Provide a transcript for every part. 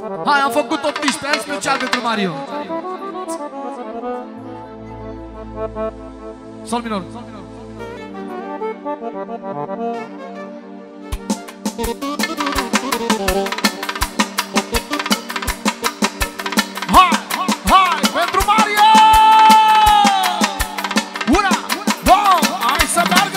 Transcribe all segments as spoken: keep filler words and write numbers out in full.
Hai, am făcut optsprezece ani special pentru Mario. Sol minor. Hai, hai, pentru Mario! Una, două, hai să meargă!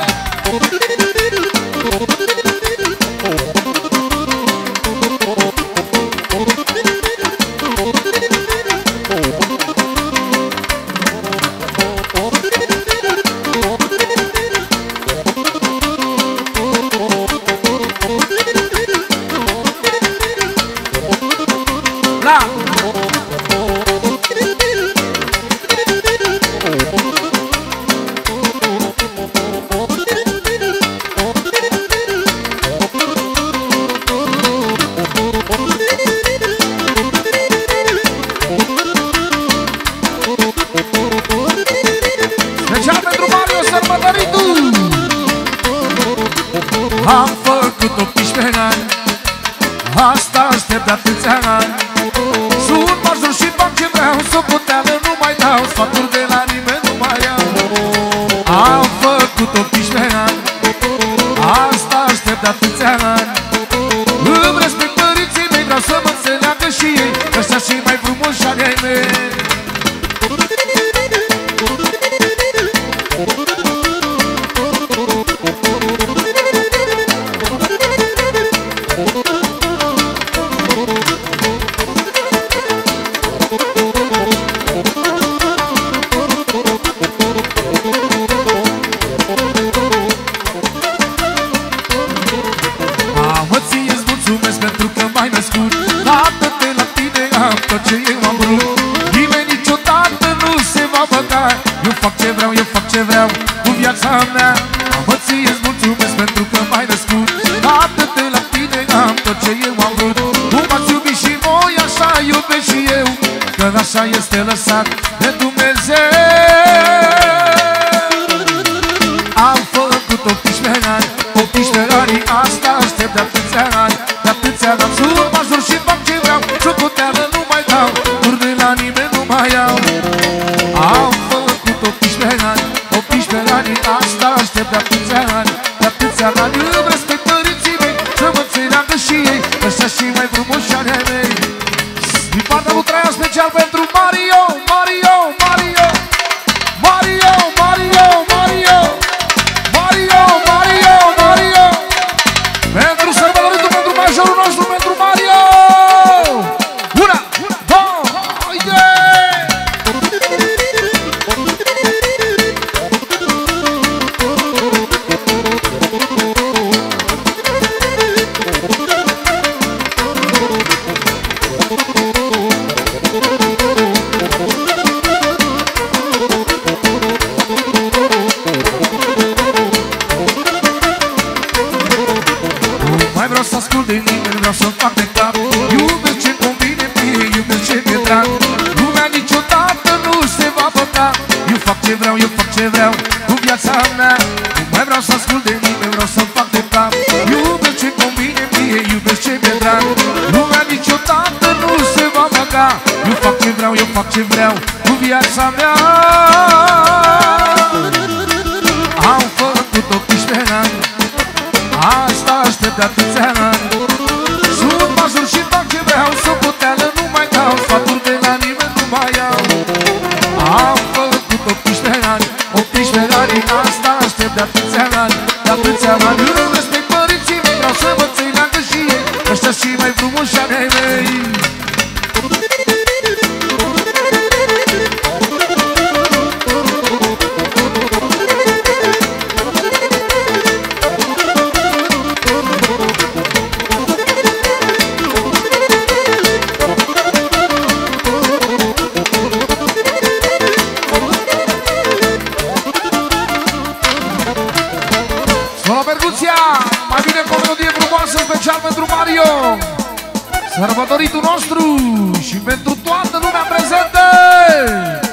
Am făcut optsprezece ani, asta aștept de atâția ani. Sunt major și fac ce vreau, socoteală nu mai dau, sfaturi de la nimeni nu mai iau. Am făcut optsprezece ani, asta aștept de atâția ani. Îmi respect părinții mei, vreau să mă înțeleagă și ei, ăștia și mai frumoși ani ai mei. Fac ce vreau, eu fac ce vreau cu viața mea. Mă ție-ți mulțumesc pentru că m-ai născut. Atât de la tine am tot ce eu am vrut. Cum ați iubit și voi, așa iubesc și eu, că așa este lăsat de Dumnezeu. Am făcut optsprezece ani, optsprezece ani, asta aștept de atâția ani. De atâția ani sunt major și fac ce vreau, socoteală nu mai dau, ori de la nimeni nu mai iau. Am făcut optsprezece ani, optsprezece ani, asta aștept de atâția ani. De atâția ani îmi respect părinții mei, să mă înțeleagă și ei, ăștia și mai frumoși ani ai mei. Din partea lui Traian special pentru Mario, Mario, Mario, Mario, Mario, Mario, Mario, Mario, Mario, pentru sărbătoritul, pentru majorul nostru, pentru Mario. Una, două, haide! Să ascult de nimeni, vreau să-mi fac de cap. Iubesc ce convine mie, iubesc ce mi-e drag. Lumea niciodată nu se va băga. Eu fac ce vreau, eu fac ce vreau cu viața mea. Nu mai vreau să ascult de nimeni, vreau să-mi fac de cap. Iubesc ce convine mie, iubesc ce mi-e drag. Lumea niciodată nu se va băga. Eu fac ce vreau, eu fac ce vreau cu viața mea. Am făcut optsprezece ani, asta aștept de atâția ani. Sunt major și fac ce vreau, socoteală nu mai dau, sfaturi de la nimeni nu mai iau. Am făcut optsprezece ani, optsprezece ani, asta aștept de atâția ani. De atâția ani îmi respect părinții mei, vreau să mă înțeleagă și ei, ăștia și mai frumoși ani ai mei. Mai bine cu o melodie frumoasă special pentru Mario, sărbătoritul nostru și pentru toată lumea prezentă.